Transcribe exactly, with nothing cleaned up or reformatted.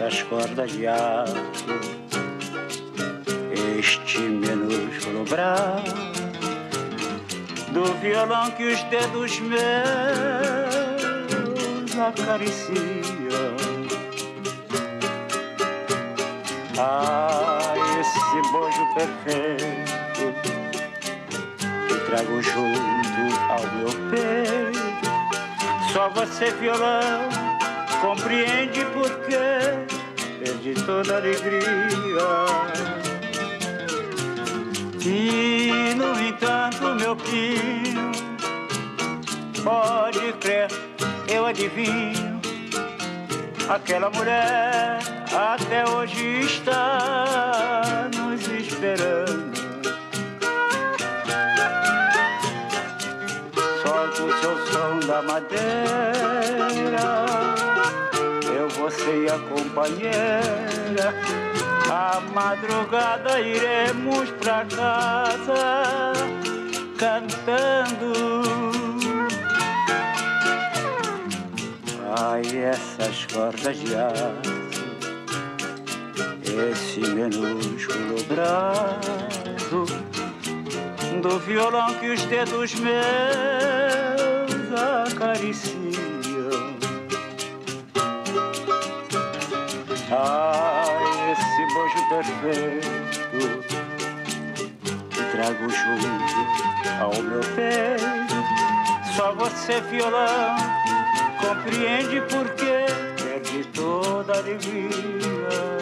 essas cordas de aço, este minúsculo braço do violão que os dedos meus acariciam. Ah, esse bojo perfeito que trago junto ao meu peito, só você, violão, compreende porque perdi toda a alegria. E, no entanto, meu pinho, pode crer, eu adivinho, aquela mulher até hoje está nos esperando. Solta o seu som da madeira, eu, você e a companheira, à madrugada iremos pra casa cantando. Ai, essas cordas de aço, esse minúsculo braço do violão que os dedos meus acariciam. Ai, esse bojo perfeito que trago junto ao meu peito, só você, violão, compreende porque perdi toda a alegria.